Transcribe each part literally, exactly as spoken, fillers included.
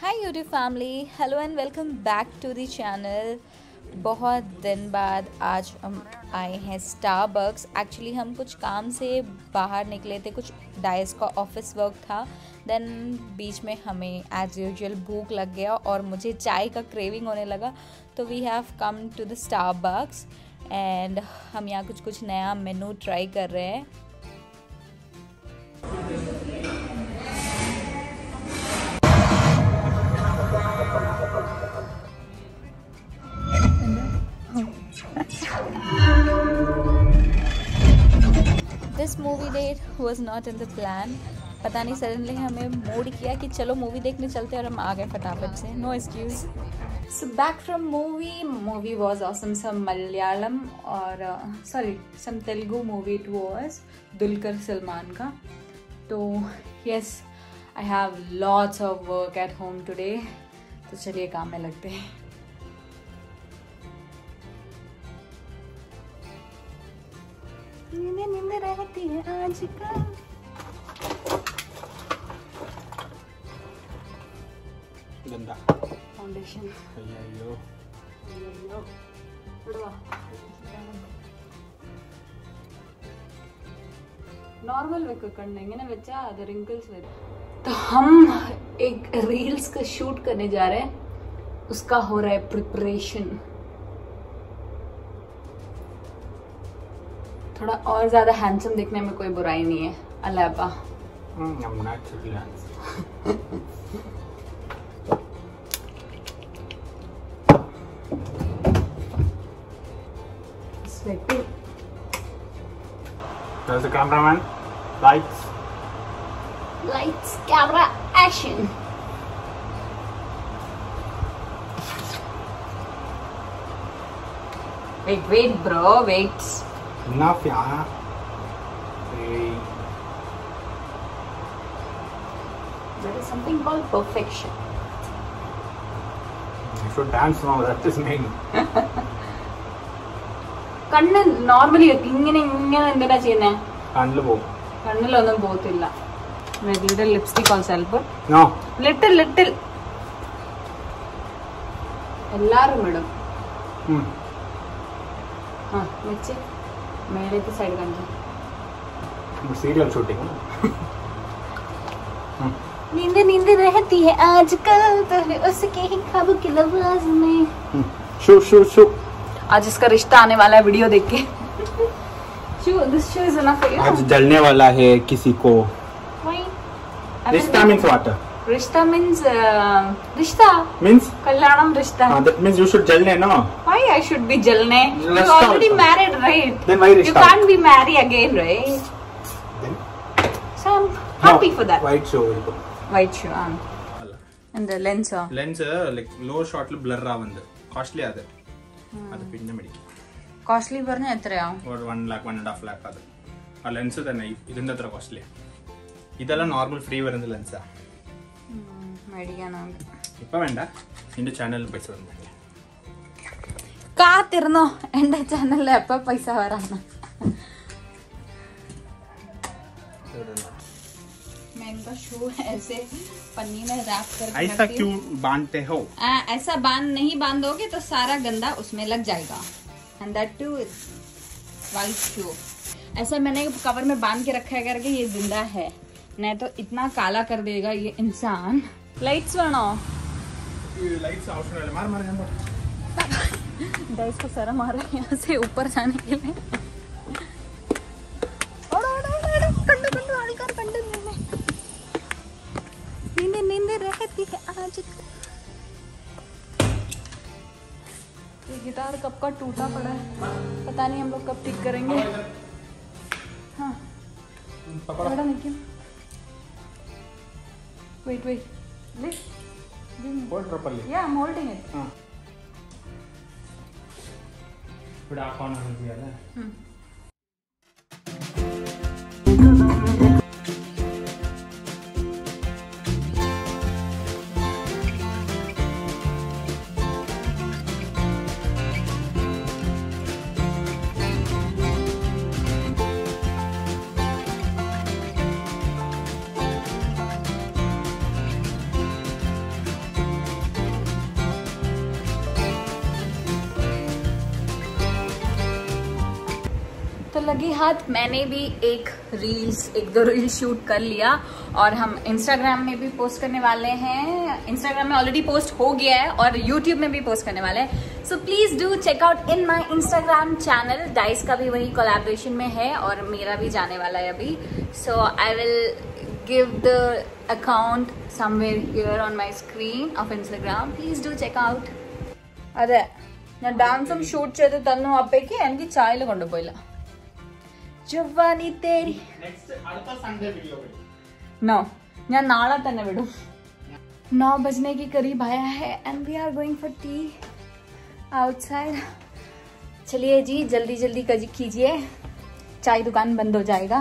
Hi YouTube family, hello and welcome back to the channel. बहुत दिन बाद आज हम आए हैं स्टारबक्स। एक्चुअली हम कुछ काम से बाहर निकले थे, कुछ डाइस का ऑफिस वर्क था। देन बीच में हमें एज यूजुअल भूख लग गया और मुझे चाय का क्रेविंग होने लगा, तो we have come to the Starbucks and हम यहाँ कुछ कुछ नया मेनू ट्राई कर रहे हैं। This movie date was not in the plan. पता नहीं सडनली हमें मूड किया कि चलो मूवी देखने चलते और हम आ गए फटाफट से। No excuse. So back from movie movie was awesome. Some Malayalam और sorry some Telugu movie it was, Dulquer Salmaan का। तो yes, I have lots of work at home today, तो चलिए काम में लगते हैं। नींद नींद रहती है आजकल। गंदा फाउंडेशन अయ్యో अయ్యో उड़वा नॉर्मल वेक करनेंगे ना बच्चा, द रिंकल्स विद। तो हम एक रील्स का शूट करने जा रहे हैं, उसका हो रहा है प्रिपरेशन। थोड़ा और ज्यादा हैंडसम दिखने में कोई बुराई नहीं है। अलाबा I'm naturally handsome. Sweating. There's the cameraman. Lights. Lights, camera, action. Wait, wait, bro, wait. Enough, yeah. Hey. There is something called perfection. You should dance now. That is main. കണ്ണ് normally ഇങ്ങനെ ഇങ്ങനെ എന്തിനാ ചെയ്യുന്നേ? കണ്ണില് പോകും. കണ്ണിലൊന്നും പോകത്തില്ല. Little lipstick also help. No. Little little. എല്ലാരും ഇടും. Hmm. ആ വെച്ച് മേലത്തെ സൈഡ് കാണിച്ചു. Serial shooting. नींद नींद रहती है आजकल, तो उसके ही ख्वाबों की आवाज में। शू शू शू। आज इसका रिश्ता आने वाला है वीडियो देख के। Shoe, this shoe is enough for you. आज जलने वाला है किसी को। Why? रिश्ता means what? रिश्ता मीन्स रिश्ता Means? कल्याणम रिश्ता। Uh, that means you should जलने, no? Why I should be जलने? You Let's already start. married, right? Then why You रिश्ता? can't be married again, right? Then? So I'm happy No. for that. White show. White shoe. Um. And the lens. Uh. Lens like low short blur ಆವಂದು costly ಅದು ಅದು പിന്നെ മേടിക്കും. Costly പറഞ്ഞ എത്രയാവും? ഒരു one lakh one and half lakh അത് ആ ലെൻസ് തന്നെ ഇതിന്റെ അത്ര കോസ്റ്റ്ലി. ഇതെല്ലാം നോർമൽ ഫ്രീ വരുന്ന ലെൻസാ. മേടിക്കാനാണ്. ഇപ്പൊ വേണ്ട, നിന്റെ ചാനലിൽ പൈസ വന്നില്ല. കാത്തിരുന്നോ, എന്റെ ചാനലിൽ എപ്പോ പൈസ വരാണ്. मैं इनका शू ऐसे पन्नी में रैप करके ऐसा क्यों बांधते हो? आ, ऐसा बांध नहीं बांधोगे तो सारा गंदा उसमें लग जाएगा। And that too is white shoe. ऐसा मैंने कवर में बांध के रखा है करके ये जिंदा है, नहीं तो इतना काला कर देगा ये इंसान। लाइट्स बनो लाइट्स ऑप्शनल है, मार मार मार। गाइस को शर्म आ रहा है यहाँ से ऊपर जाने के लिए। नींद नींद रहती है आज। ये गिटार कब का टूटा पड़ा है, पता नहीं हम लोग कब ठीक करेंगे। हाँ पकड़ा नहीं क्यों? Wait wait lift Hold properly. या आई एम होल्डिंग इट। हाँ फिर आप ऑन कर दिया ना. तो लगी हाथ मैंने भी एक रील्स एक दो रील शूट कर लिया और हम इंस्टाग्राम में भी पोस्ट करने वाले हैं। इंस्टाग्राम में ऑलरेडी पोस्ट हो गया है और यूट्यूब में भी पोस्ट करने वाले हैं। So please do check out in my Instagram channel. Days का भी वही कोलैबोरेशन में है और मेरा भी जाने वाला है अभी। So I will give the account somewhere here on my screen of Instagram. Please do check out. अरे ഞാൻ ഡാൻസും ഷൂട്ട് ചെയ്ത് തന്നു അപ്പേക്ക് എനിക്ക് ചായല് കൊണ്ടുപോയില്ല. ജവാനി തേരി नो ഞാൻ നാളെ തന്നെ വിടും. नौ बजने के करीब आया है and we are going for tea outside. चलिए जी जल्दी जल्दी कीजिए, चाय दुकान बंद हो जाएगा.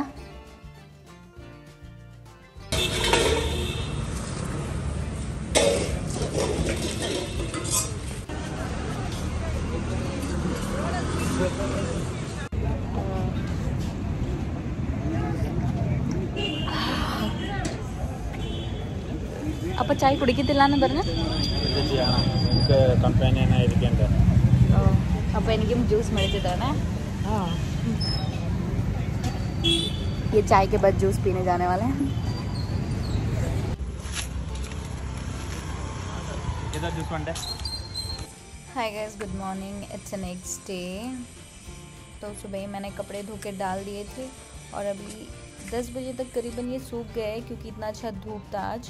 അപ്പൊ ചായ കുടിക്കത്തില്ലാന്ന് പറഞ്ഞു. അപ്പൊ എനിക്കും ജ്യൂസ് മേടിച്ചു തരണേ. ये चाय के बाद जूस पीने जाने वाले हैं. Hi guys, good morning. It's next day. तो सुबह मैंने कपड़े धो के डाल दिए थे और अभी दस बजे तक करीबन ये सूख गए क्योंकि इतना अच्छा धूप था आज.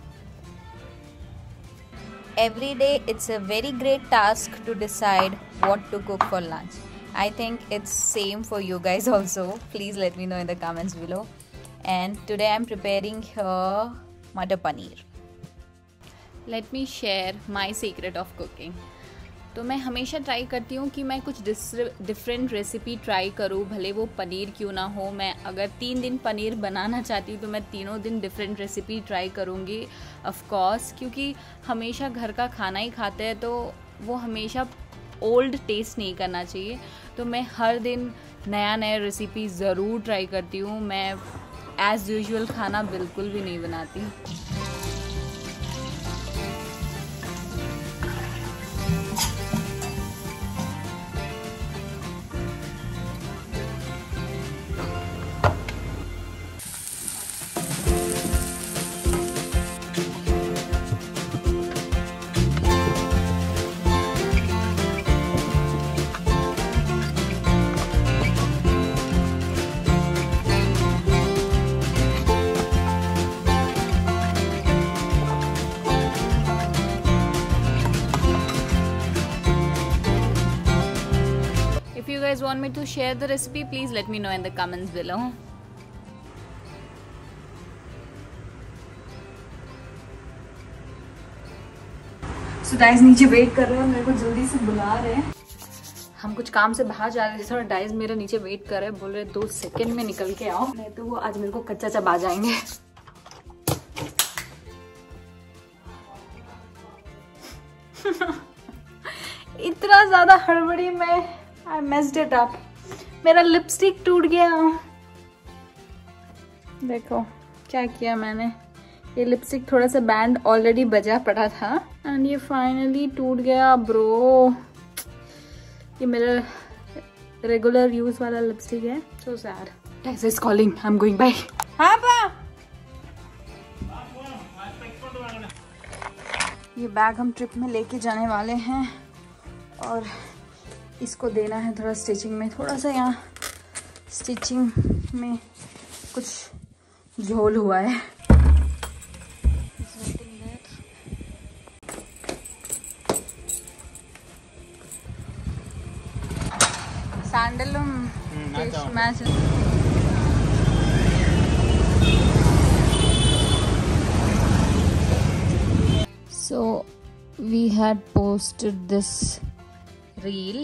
Every day it's a very great task to decide what to cook for lunch. I think it's same for you guys also. Please let me know in the comments below. And today I'm preparing here Matar Paneer. Let me share my secret of cooking. तो मैं हमेशा try करती हूँ कि मैं कुछ different recipe try करूँ, भले वो पनीर क्यों ना हो. मैं अगर तीन दिन पनीर बनाना चाहती हूँ तो मैं तीनों दिन डिफरेंट रेसिपी ट्राई करूँगी ऑफ कोर्स, क्योंकि हमेशा घर का खाना ही खाते हैं तो वो हमेशा ओल्ड टेस्ट नहीं करना चाहिए. तो मैं हर दिन नया नया रेसिपी ज़रूर ट्राई करती हूँ. मैं एज़ यूजुअल खाना बिल्कुल भी नहीं बनाती. If you guys want me to share the recipe, please let me know in the comments below. So guys नीचे वेट कर रहे हैं, मेरे को जल्दी से बुला रहे हैं. हम कुछ काम से बाहर जा रहे थे और डाइस मेरा नीचे वेट कर रहे हैं, बोल रहे दो सेकंड में निकल के आओ, नहीं तो वो आज मेरे को कच्चा चबा जाएंगे. इतना ज्यादा हड़बड़ी में I messed it up. मेरा लिपस्टिक टूट गया. देखो क्या किया मैंने. ये लिपस्टिक थोड़ा सा बैंड ऑलरेडी बजा पड़ा था एंड ये फाइनली टूट गया ब्रो. ये मेरा रेगुलर यूज वाला लिपस्टिक है. So sad. Guys is calling. I'm going bye. हाँ पा. ये बैग हम ट्रिप में लेके जाने वाले हैं और इसको देना है थोड़ा स्टिचिंग में. थोड़ा सा यहाँ स्टिचिंग में कुछ झोल हुआ है. सैंडलुम match. So we had posted this reel.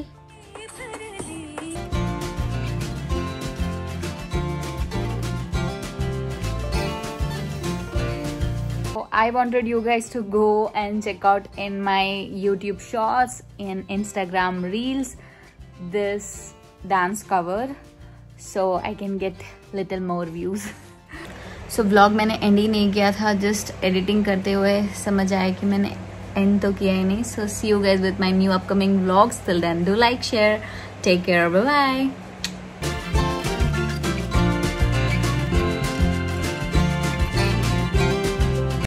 I wanted you guys to go and check out in my YouTube shorts and Instagram reels this dance cover so I can get little more views. So vlog मैंने end ही नहीं किया था, just editing करते हुए समझ आया कि मैंने एंड तो किया ही नहीं. So see you guys with my new upcoming vlogs. Till then do like, share, take care, bye bye.